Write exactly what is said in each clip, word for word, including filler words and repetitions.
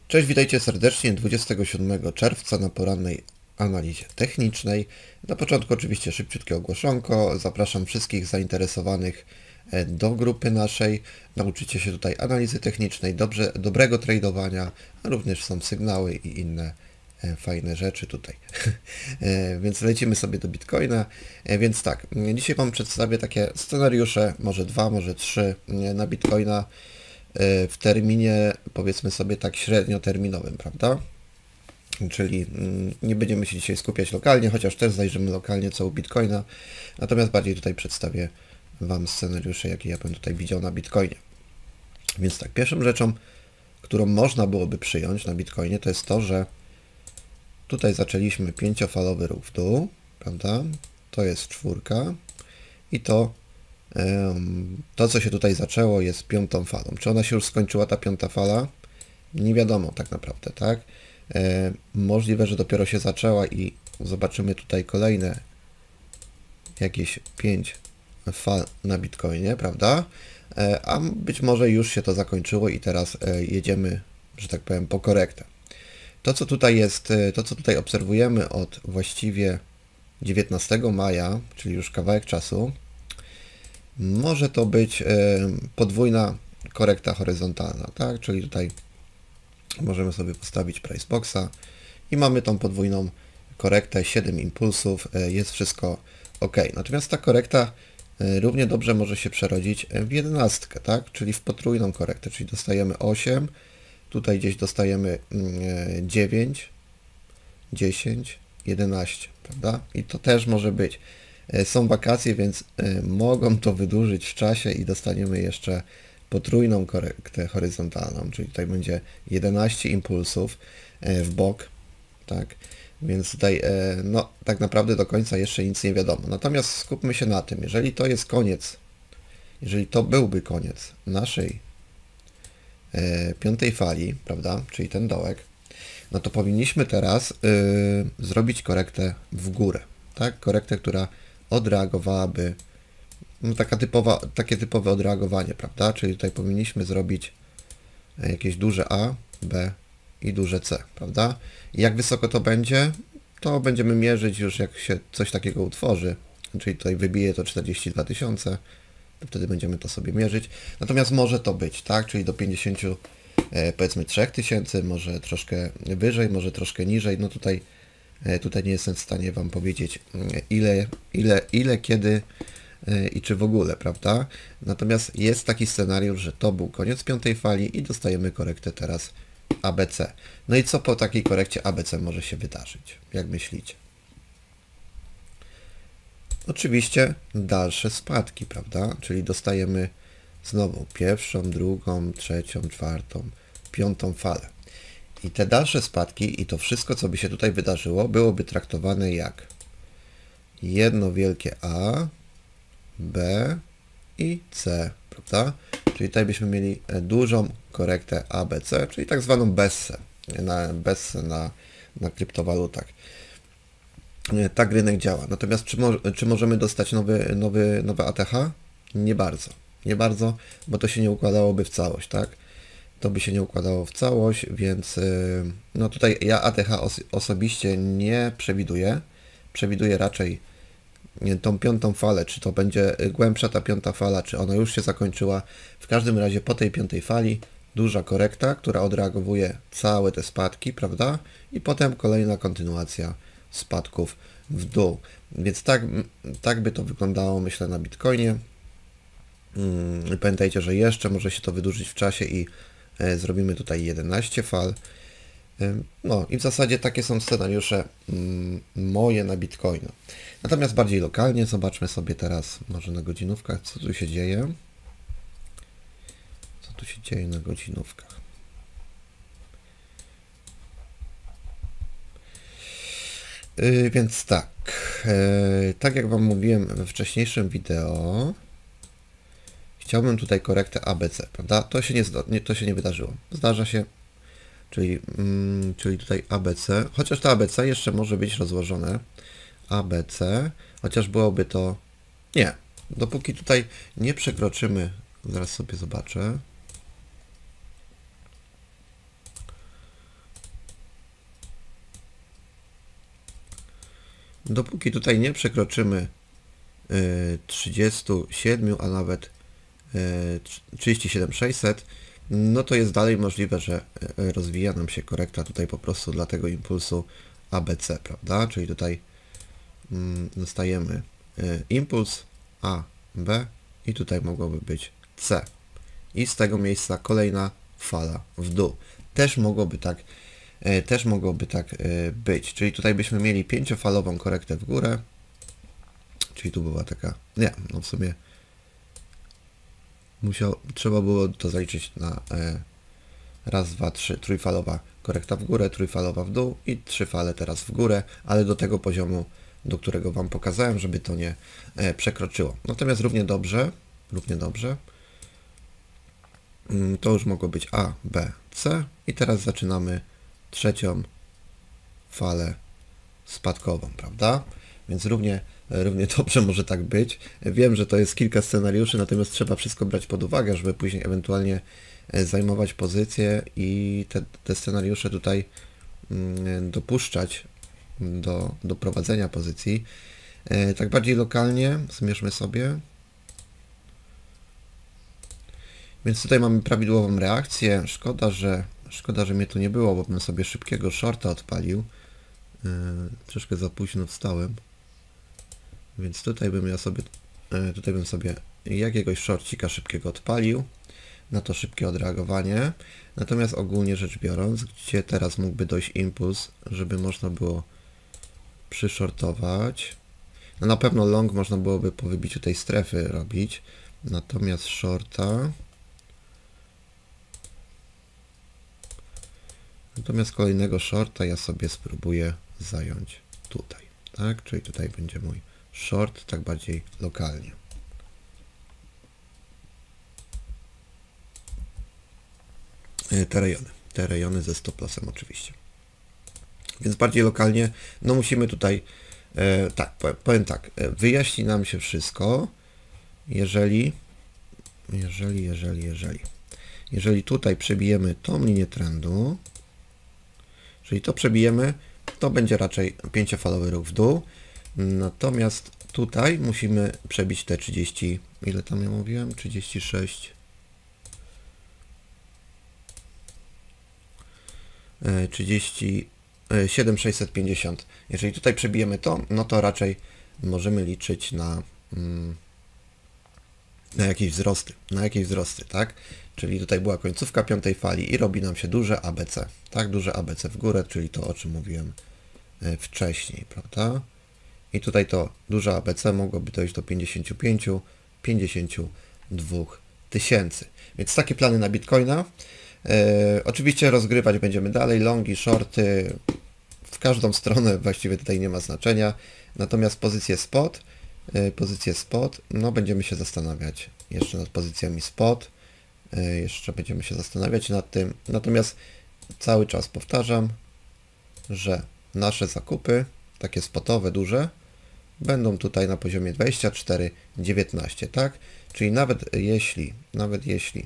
Cześć, witajcie serdecznie dwudziestego siódmego czerwca na porannej analizie technicznej. Na początku oczywiście szybciutkie ogłoszonko. Zapraszam wszystkich zainteresowanych do grupy naszej. Nauczycie się tutaj analizy technicznej, dobrze, dobrego tradowania, a również są sygnały i inne fajne rzeczy tutaj. Więc lecimy sobie do Bitcoina. Więc tak, dzisiaj Wam przedstawię takie scenariusze, może dwa, może trzy na Bitcoina w terminie, powiedzmy sobie tak średnioterminowym, prawda? Czyli nie będziemy się dzisiaj skupiać lokalnie, chociaż też zajrzymy lokalnie co u Bitcoina, natomiast bardziej tutaj przedstawię Wam scenariusze, jakie ja bym tutaj widział na Bitcoinie. Więc tak, pierwszą rzeczą, którą można byłoby przyjąć na Bitcoinie, to jest to, że tutaj zaczęliśmy pięciofalowy ruch w dół, prawda? To jest czwórka i to To, co się tutaj zaczęło, jest piątą falą. Czy ona się już skończyła, ta piąta fala? Nie wiadomo tak naprawdę, tak? E, możliwe, że dopiero się zaczęła i zobaczymy tutaj kolejne jakieś pięć fal na Bitcoinie, prawda? E, a być może już się to zakończyło i teraz e, jedziemy, że tak powiem, po korektę. To, co tutaj jest, to, co tutaj obserwujemy od właściwie dziewiętnastego maja, czyli już kawałek czasu, może to być podwójna korekta horyzontalna, tak? Czyli tutaj możemy sobie postawić price boxa i mamy tą podwójną korektę, siedem impulsów, jest wszystko ok. Natomiast ta korekta równie dobrze może się przerodzić w jedenastkę, tak? Czyli w potrójną korektę, czyli dostajemy osiem, tutaj gdzieś dostajemy dziewięć, dziesięć, jedenaście, prawda? I to też może być. Są wakacje, więc mogą to wydłużyć w czasie i dostaniemy jeszcze potrójną korektę horyzontalną, czyli tutaj będzie jedenaście impulsów w bok, tak? Więc tutaj no, tak naprawdę do końca jeszcze nic nie wiadomo. Natomiast skupmy się na tym, jeżeli to jest koniec, jeżeli to byłby koniec naszej piątej fali, prawda, czyli ten dołek, no to powinniśmy teraz yy, zrobić korektę w górę, tak? Korektę, która odreagowałaby, no taka typowa, takie typowe odreagowanie, prawda? Czyli tutaj powinniśmy zrobić jakieś duże A, B i duże C, prawda? I jak wysoko to będzie, to będziemy mierzyć już jak się coś takiego utworzy, czyli tutaj wybije to czterdzieści dwa tysiące, to wtedy będziemy to sobie mierzyć. Natomiast może to być, tak? Czyli do pięćdziesięciu, powiedzmy trzy tysięcy, może troszkę wyżej, może troszkę niżej, no tutaj Tutaj nie jestem w stanie Wam powiedzieć ile, ile, ile, kiedy i czy w ogóle, prawda? Natomiast jest taki scenariusz, że to był koniec piątej fali i dostajemy korektę teraz A B C. No i co po takiej korekcie A B C może się wydarzyć? Jak myślicie? Oczywiście dalsze spadki, prawda? Czyli dostajemy znowu pierwszą, drugą, trzecią, czwartą, piątą falę. I te dalsze spadki i to wszystko, co by się tutaj wydarzyło, byłoby traktowane jak jedno wielkie A, B i C, prawda? Czyli tutaj byśmy mieli dużą korektę A B C, czyli tak zwaną bessę, na, bessę na, na kryptowalutach. Tak rynek działa. Natomiast czy, mo czy możemy dostać nowy, nowy, nowe A T H? Nie bardzo. Nie bardzo, bo to się nie układałoby w całość, tak? To by się nie układało w całość, więc no tutaj ja A T H os osobiście nie przewiduję. Przewiduję raczej tą piątą falę, czy to będzie głębsza ta piąta fala, czy ona już się zakończyła. W każdym razie po tej piątej fali duża korekta, która odreagowuje całe te spadki, prawda? I potem kolejna kontynuacja spadków w dół. Więc tak, tak by to wyglądało, myślę, na Bitcoinie. Pamiętajcie, że jeszcze może się to wydłużyć w czasie i zrobimy tutaj jedenaście fal. No i w zasadzie takie są scenariusze moje na Bitcoina. Natomiast bardziej lokalnie zobaczmy sobie teraz może na godzinówkach, co tu się dzieje. Co tu się dzieje na godzinówkach. Yy, więc tak, yy, tak jak Wam mówiłem we wcześniejszym wideo, chciałbym tutaj korektę A B C, prawda? To się nie, nie, to się nie wydarzyło. Zdarza się, czyli, mm, czyli tutaj A B C, chociaż to A B C jeszcze może być rozłożone. A B C, chociaż byłoby to... Nie, dopóki tutaj nie przekroczymy, zaraz sobie zobaczę. dopóki tutaj nie przekroczymy trzydzieści siedem, a nawet trzydzieści siedem tysięcy sześćset, no to jest dalej możliwe, że rozwija nam się korekta tutaj po prostu dla tego impulsu A B C, prawda? Czyli tutaj dostajemy impuls A, B i tutaj mogłoby być C. I z tego miejsca kolejna fala w dół. Też mogłoby tak, też mogłoby tak być. Czyli tutaj byśmy mieli pięciofalową korektę w górę. Czyli tu była taka, nie, no w sumie musiał, trzeba było to zaliczyć na e, raz, dwa, trzy, trójfalowa korekta w górę, trójfalowa w dół i trzy fale teraz w górę, ale do tego poziomu, do którego Wam pokazałem, żeby to nie e, przekroczyło. Natomiast równie dobrze, równie dobrze, to już mogło być A, B, C i teraz zaczynamy trzecią falę spadkową, prawda? Więc równie, równie dobrze może tak być. Wiem, że to jest kilka scenariuszy, natomiast trzeba wszystko brać pod uwagę, żeby później ewentualnie zajmować pozycję i te, te scenariusze tutaj dopuszczać do, do prowadzenia pozycji. Tak bardziej lokalnie zmierzmy sobie. Więc tutaj mamy prawidłową reakcję. Szkoda, że szkoda, że mnie tu nie było, bo bym sobie szybkiego shorta odpalił. Yy, troszkę za późno wstałem. Więc tutaj bym ja sobie yy, tutaj bym sobie jakiegoś shortcika szybkiego odpalił na to szybkie odreagowanie. Natomiast ogólnie rzecz biorąc, gdzie teraz mógłby dojść impuls, żeby można było przyshortować. No na pewno long można byłoby po wybiciu tej strefy robić. Natomiast shorta Natomiast kolejnego shorta ja sobie spróbuję zająć tutaj, tak? Czyli tutaj będzie mój short, tak bardziej lokalnie. Te rejony, te rejony ze stop lossem oczywiście. Więc bardziej lokalnie, no musimy tutaj, e, tak, powiem tak, wyjaśni nam się wszystko, jeżeli, jeżeli, jeżeli, jeżeli, jeżeli tutaj przebijemy tą linię trendu, czyli to przebijemy, to będzie raczej pięciofalowy ruch w dół. Natomiast tutaj musimy przebić te trzydzieści, ile tam ja mówiłem? trzydzieści sześć. trzydzieści siedem tysięcy sześćset pięćdziesiąt. Jeżeli tutaj przebijemy to, no to raczej możemy liczyć na, na jakieś wzrosty, na jakieś wzrosty, tak? Czyli tutaj była końcówka piątej fali i robi nam się duże A B C, tak? Duże A B C w górę, czyli to, o czym mówiłem wcześniej, prawda? I tutaj to duże A B C mogłoby dojść do pięćdziesięciu pięciu, pięćdziesięciu dwóch tysięcy. Więc takie plany na Bitcoina. E, oczywiście rozgrywać będziemy dalej, longi, shorty, w każdą stronę właściwie tutaj nie ma znaczenia. Natomiast pozycję spot, e, pozycję spot, no będziemy się zastanawiać jeszcze nad pozycjami spot. Jeszcze będziemy się zastanawiać nad tym. Natomiast cały czas powtarzam, że nasze zakupy, takie spotowe, duże, będą tutaj na poziomie dwadzieścia cztery dziewiętnaście, tak? Czyli nawet jeśli, nawet jeśli,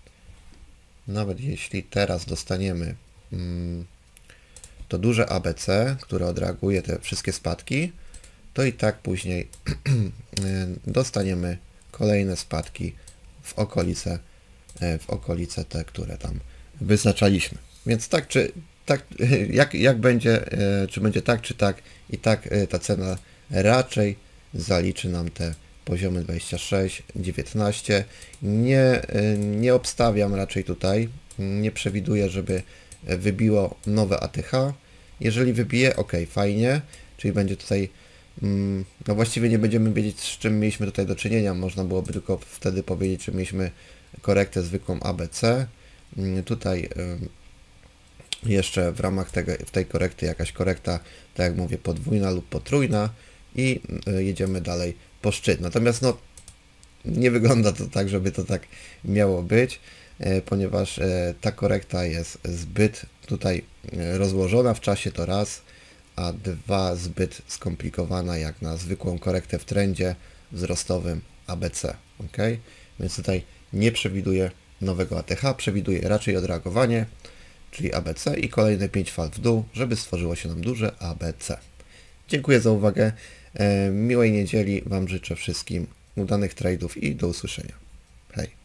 nawet jeśli teraz dostaniemy mm, to duże A B C, które odreaguje te wszystkie spadki, to i tak później dostaniemy kolejne spadki w okolice w okolice te, które tam wyznaczaliśmy. Więc tak czy tak, jak, jak będzie, czy będzie tak, czy tak, i tak ta cena raczej zaliczy nam te poziomy dwadzieścia sześć dziewiętnaście. Nie, nie obstawiam raczej tutaj, nie przewiduję, żeby wybiło nowe A T H. Jeżeli wybije, ok, fajnie, czyli będzie tutaj, no właściwie nie będziemy wiedzieć, z czym mieliśmy tutaj do czynienia, można byłoby tylko wtedy powiedzieć, że mieliśmy korektę zwykłą A B C. Tutaj jeszcze w ramach tego, w tej korekty jakaś korekta, tak jak mówię, podwójna lub potrójna i jedziemy dalej po szczyt. Natomiast no, nie wygląda to tak, żeby to tak miało być, ponieważ ta korekta jest zbyt tutaj rozłożona w czasie, to raz, a dwa, zbyt skomplikowana jak na zwykłą korektę w trendzie wzrostowym A B C. Ok? Więc tutaj nie przewiduję nowego A T H, przewiduję raczej odreagowanie, czyli A B C i kolejne pięć fal w dół, żeby stworzyło się nam duże A B C. Dziękuję za uwagę. Miłej niedzieli Wam życzę wszystkim, udanych trade'ów i do usłyszenia. Hej.